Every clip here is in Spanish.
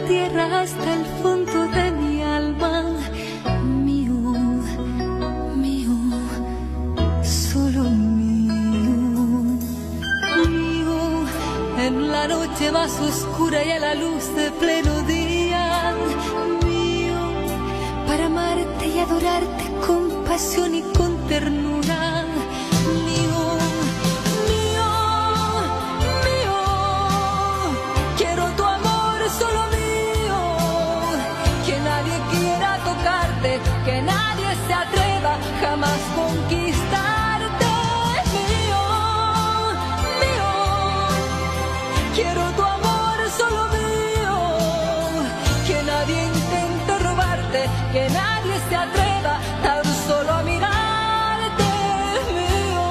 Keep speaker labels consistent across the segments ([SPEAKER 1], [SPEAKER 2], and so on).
[SPEAKER 1] tierra hasta el fondo de mi alma. Mío, mío, solo mío. Mío, en la noche más oscura y a la luz de pleno día. Mío, para amarte y adorarte con pasión y con ternura. Mío, mío, mío, quiero tu amor solo mío. Que nadie quiera tocarte, que nadie se atreva jamás conquistarte. Mío, mío, quiero tu amor solo mío. Que nadie intente robarte, que nadie se atreva tan solo a mirarte. Mío,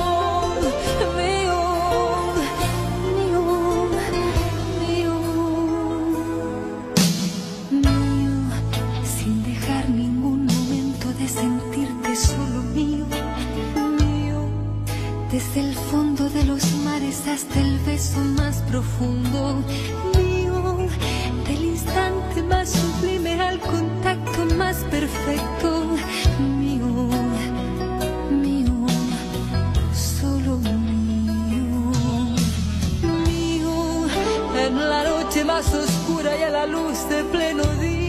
[SPEAKER 1] mío, mío, mío, mío, sin dejar ningún momento de sentirte solo mío. Mío, desde el fondo de los mares hasta el beso más profundo. Mío, del instante más sublime al contacto más perfecto. Mío, mío, solo mío. Mío, en la noche más oscura y a la luz de pleno día.